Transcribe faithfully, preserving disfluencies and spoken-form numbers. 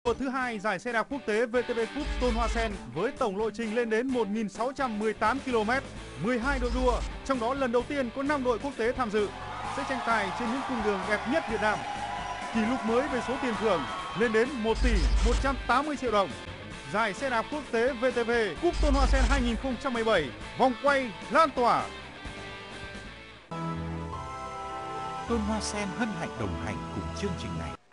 Mùa thứ hai giải xe đạp quốc tế vê tê vê Cup Tôn Hoa Sen với tổng lộ trình lên đến một nghìn sáu trăm mười tám ki lô mét, mười hai đội đua, trong đó lần đầu tiên có năm đội quốc tế tham dự, sẽ tranh tài trên những cung đường đẹp nhất Việt Nam. Kỷ lục mới về số tiền thưởng lên đến một tỷ một trăm tám mươi triệu đồng. Giải xe đạp quốc tế vê tê vê Cup Tôn Hoa Sen hai nghìn không trăm mười bảy, vòng quay lan tỏa. Tôn Hoa Sen hân hạnh đồng hành cùng chương trình này.